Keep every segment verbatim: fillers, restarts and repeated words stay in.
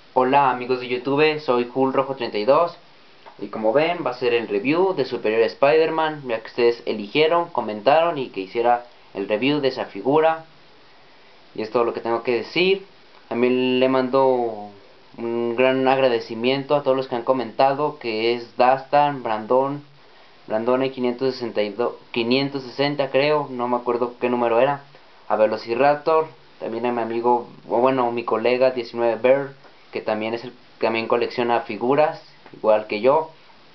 Hola amigos de YouTube, soy Hulk Rojo treinta y dos y como ven va a ser el review de Superior Spider-Man, ya que ustedes eligieron, comentaron y que hiciera el review de esa figura. Y es todo lo que tengo que decir. También le mando un gran agradecimiento a todos los que han comentado, que es Dastan, Brandon, Brandone quinientos sesenta y dos, quinientos sesenta creo, no me acuerdo qué número era, a Velociraptor, también a mi amigo, o bueno, mi colega diecinueve Bear, que también es el también colecciona figuras, igual que yo.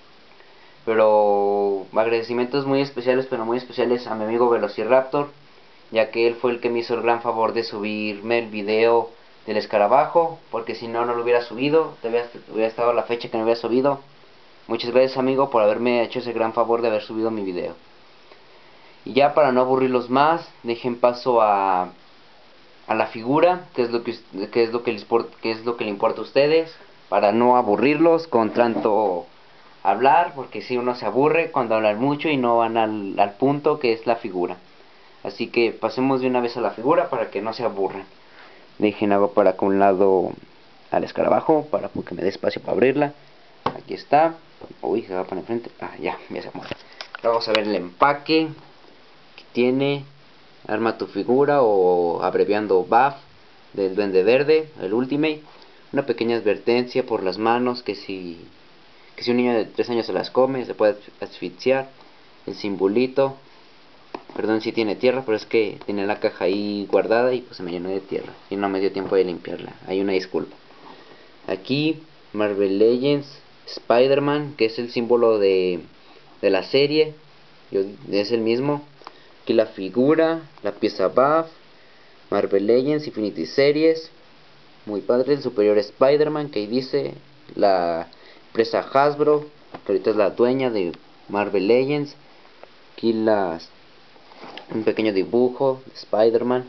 Pero agradecimientos muy especiales, pero muy especiales a mi amigo Velociraptor, ya que él fue el que me hizo el gran favor de subirme el video del escarabajo, porque si no, no lo hubiera subido, hubiera, hubiera estado la fecha que no hubiera subido. Muchas gracias amigo por haberme hecho ese gran favor de haber subido mi video. Y ya para no aburrirlos más, dejen paso a, a la figura, que es lo que, que es lo que les que es lo que le importa a ustedes, para no aburrirlos con tanto hablar, porque si uno se aburre cuando hablan mucho y no van al, al punto que es la figura. Así que pasemos de una vez a la figura para que no se aburran. Dejen algo para acá un lado al escarabajo, para que me dé espacio para abrirla. Aquí está. Uy, se va para enfrente. Ah, ya, ya se mueve. Vamos a ver el empaque que tiene. Arma tu figura, o abreviando B A F, del Duende Verde, el Ultimate. Una pequeña advertencia por las manos, que si, que si un niño de tres años se las come, se puede asfixiar. El simbolito. Perdón si tiene tierra, pero es que tenía la caja ahí guardada y pues se me llenó de tierra. Y no me dio tiempo de limpiarla. Hay una disculpa. Aquí, Marvel Legends Spider-Man, que es el símbolo de, de la serie. Yo, es el mismo. Aquí la figura, la pieza B A F, Marvel Legends, Infinity Series. Muy padre, el Superior Spider-Man, que ahí dice la empresa Hasbro, que ahorita es la dueña de Marvel Legends. Aquí las, un pequeño dibujo de Spider-Man.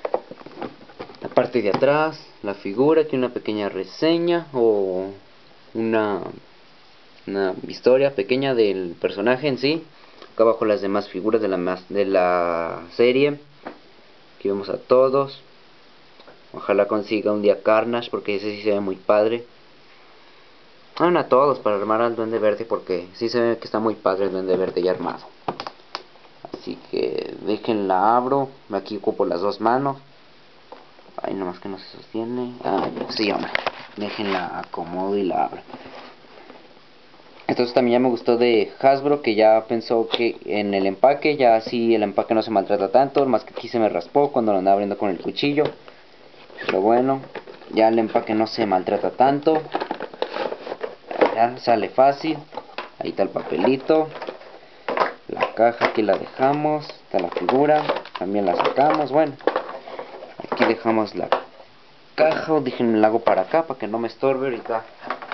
La parte de atrás, la figura, aquí una pequeña reseña o una, una historia pequeña del personaje en sí. Acá abajo las demás figuras de la, de la serie. Aquí vemos a todos. Ojalá consiga un día Carnage, porque ese sí se ve muy padre. Bueno, a todos para armar al Duende Verde, porque sí se ve que está muy padre el Duende Verde ya armado. Así que déjenla abro. Aquí ocupo las dos manos. Ay, nomás que no se sostiene. Ah, sí, hombre. Déjenla acomodo y la abro. Entonces también ya me gustó de Hasbro, que ya pensó que en el empaque, ya así el empaque no se maltrata tanto, más que aquí se me raspó cuando lo andaba abriendo con el cuchillo. Pero bueno, ya el empaque no se maltrata tanto. Ya sale fácil. Ahí está el papelito. La caja aquí la dejamos. Está la figura. También la sacamos. Bueno, aquí dejamos la caja. Déjenme la hago para acá para que no me estorbe ahorita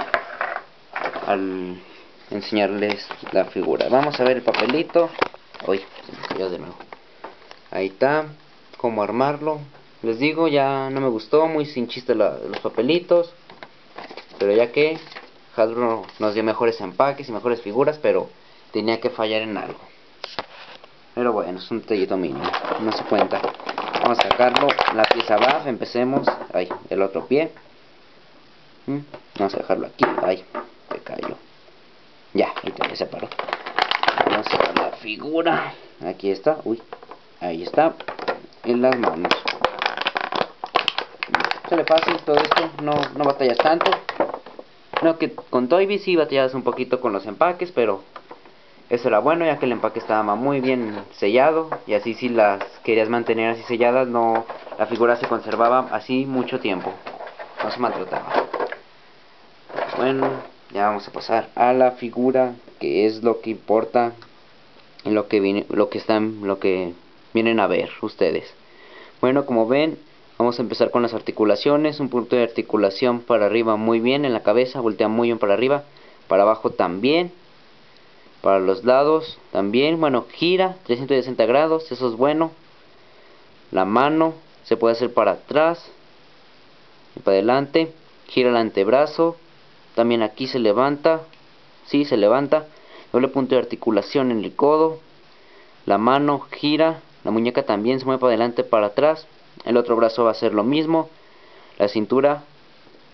al enseñarles la figura. Vamos a ver el papelito. Uy, se me cayó de nuevo. Ahí está. Cómo armarlo. Les digo, ya no me gustó. Muy sin chiste la, los papelitos. Pero ya que Hasbro nos dio mejores empaques y mejores figuras, pero tenía que fallar en algo. Pero bueno, es un detallito mínimo, no se cuenta. Vamos a sacarlo, la pieza B A F, empecemos. Ay, el otro pie. ¿Mm? Vamos a dejarlo aquí. Ay, se cayó. Ya, ahí ya se paró. Vamos a sacar la figura. Aquí está, uy, ahí está. En las manos. Sale fácil todo esto, no, no batallas tanto. No, que con Toy Biz sí batallas un poquito con los empaques, pero eso era bueno, ya que el empaque estaba muy bien sellado. Y así si las querías mantener así selladas, no, la figura se conservaba así mucho tiempo, no se maltrataba. Bueno, ya vamos a pasar a la figura, que es lo que importa, en lo que viene, lo que están, lo que vienen a ver ustedes. Bueno, como ven, vamos a empezar con las articulaciones. Un punto de articulación para arriba muy bien en la cabeza, voltea muy bien para arriba, para abajo también, para los lados también. Bueno, gira trescientos sesenta grados, eso es bueno. La mano se puede hacer para atrás y para adelante. Gira el antebrazo, también aquí se levanta, sí, se levanta. Doble punto de articulación en el codo. La mano gira, la muñeca también se mueve para adelante, para atrás. El otro brazo va a hacer lo mismo. La cintura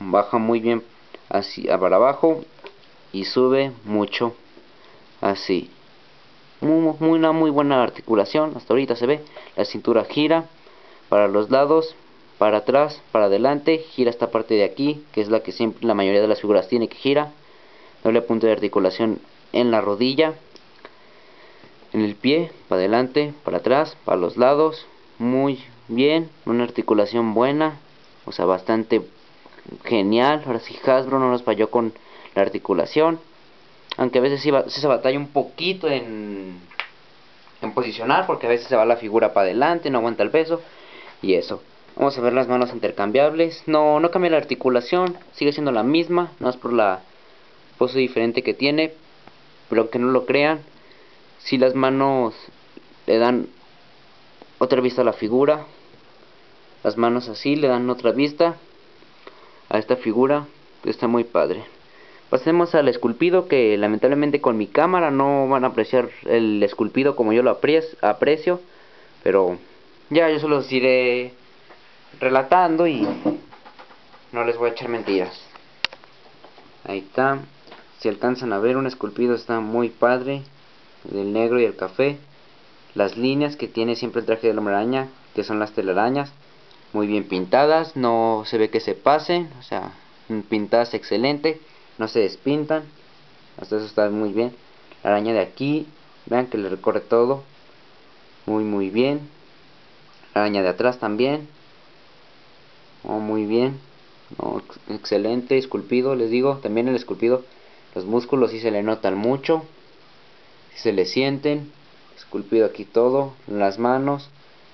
baja muy bien así para abajo y sube mucho así. Muy, muy, una muy buena articulación, hasta ahorita se ve. La cintura gira para los lados, para atrás, para adelante, gira esta parte de aquí, que es la que siempre la mayoría de las figuras tiene que gira. Doble punto de articulación en la rodilla, en el pie, para adelante, para atrás, para los lados, muy bien, una articulación buena, o sea, bastante genial. Ahora sí Hasbro no nos falló con la articulación, aunque a veces sí, va, sí se batalla un poquito en, en posicionar, porque a veces se va la figura para adelante, no aguanta el peso, y eso. Vamos a ver las manos intercambiables. No, no cambia la articulación, sigue siendo la misma, no es por la pose diferente que tiene, pero aunque no lo crean, si las manos le dan otra vista a la figura, las manos así le dan otra vista a esta figura, está muy padre. Pasemos al esculpido, que lamentablemente con mi cámara no van a apreciar el esculpido como yo lo aprecio, pero ya yo solo los iré relatando y no les voy a echar mentiras. Ahí está, si alcanzan a ver, un esculpido está muy padre, del negro y el café. Las líneas que tiene siempre el traje del Hombre Araña, que son las telarañas, muy bien pintadas, no se ve que se pasen, o sea, pintadas excelente, no se despintan, hasta eso está muy bien. La araña de aquí, vean que le recorre todo, muy muy bien. La araña de atrás también, oh, muy bien, oh, excelente, esculpido, les digo, también el esculpido, los músculos sí se le notan mucho, sí se le sienten, esculpido aquí todo, las manos,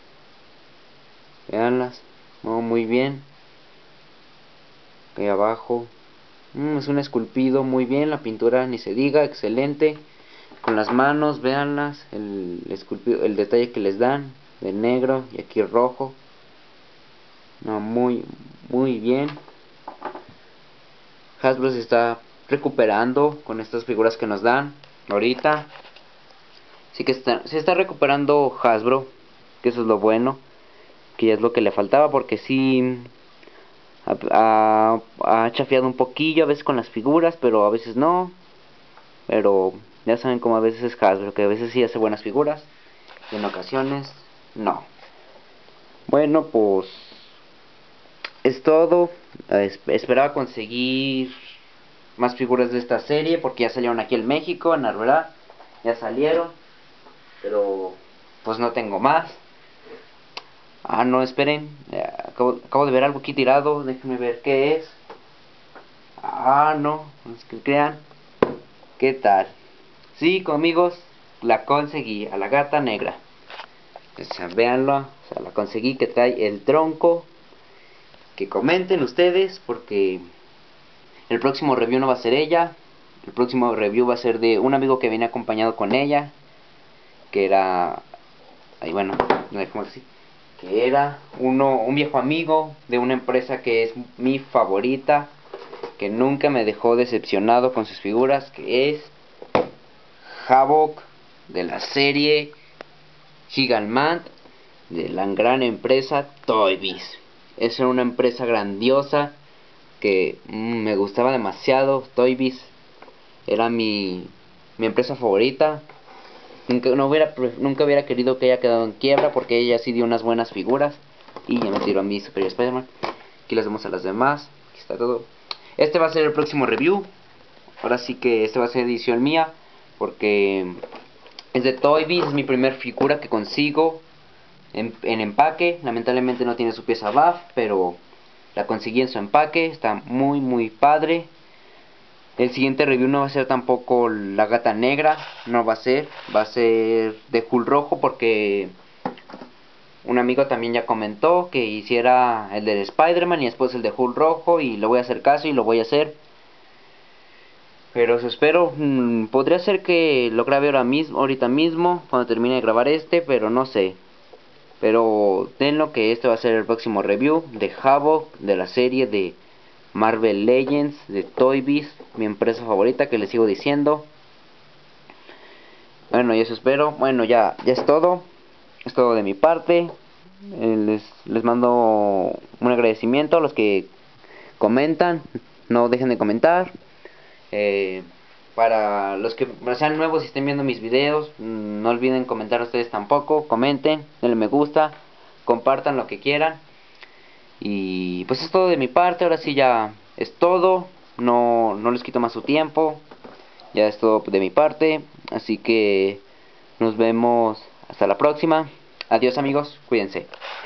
veanlas, oh, muy bien, aquí abajo, mm, es un esculpido muy bien, la pintura ni se diga, excelente, con las manos, veanlas, el esculpido, el detalle que les dan, de negro y aquí rojo, no, muy, muy bien. Hasbro se está recuperando con estas figuras que nos dan ahorita. Así que está, se está recuperando Hasbro, que eso es lo bueno, que ya es lo que le faltaba, porque sí ha, ha, ha chafiado un poquillo a veces con las figuras, pero a veces no. Pero ya saben cómo a veces es Hasbro, que a veces sí hace buenas figuras y en ocasiones no. Bueno, pues es todo. Es, esperaba conseguir más figuras de esta serie, porque ya salieron aquí en México, en Arbela, ya salieron, pero pues no tengo más. Ah, no, esperen, eh, acabo, acabo de ver algo aquí tirado, déjenme ver qué es. Ah, no, no es que crean. ¿Qué tal? Sí, amigos, la conseguí, a la gata negra. O sea, véanlo, o sea, la conseguí, que trae el tronco. Que comenten ustedes, porque el próximo review no va a ser ella. El próximo review va a ser de un amigo que viene acompañado con ella, que era, ahí bueno, no dejemos así, que era uno, un viejo amigo de una empresa que es mi favorita, que nunca me dejó decepcionado con sus figuras, que es Havoc, de la serie Gigantman, de la gran empresa Toy Biz. Es una empresa grandiosa que mmm, me gustaba demasiado. Toy Biz era mi, mi empresa favorita. Nunca, no hubiera, nunca hubiera querido que haya quedado en quiebra, porque ella sí dio unas buenas figuras. Y ya me tiró a mi Superior Spider-Man. Aquí las vemos a las demás. Aquí está todo. Este va a ser el próximo review. Ahora sí que este va a ser edición mía, porque es de Toy Biz. Es mi primer figura que consigo en, en empaque. Lamentablemente no tiene su pieza B A F, pero la conseguí en su empaque. Está muy muy padre. El siguiente review no va a ser tampoco la gata negra, no va a ser, va a ser de Hulk rojo, porque un amigo también ya comentó que hiciera el de Spider-Man y después el de Hulk rojo, y le voy a hacer caso y lo voy a hacer. Pero eso espero, mmm, podría ser que lo grabe ahora mismo, ahorita mismo, cuando termine de grabar este, pero no sé. Pero tenlo que este va a ser el próximo review de Havoc, de la serie de Marvel Legends, de Toy Biz, mi empresa favorita, que les sigo diciendo. Bueno, y eso espero. Bueno, ya, ya es todo. Es todo de mi parte. Eh, les, les mando un agradecimiento a los que comentan, no dejen de comentar. Eh, para los que sean nuevos y estén viendo mis videos, no olviden comentar ustedes tampoco. Comenten, denle me gusta, compartan lo que quieran. Y pues es todo de mi parte. Ahora sí ya es todo. No, no les quito más su tiempo. Ya es todo de mi parte. Así que nos vemos hasta la próxima. Adiós amigos, cuídense.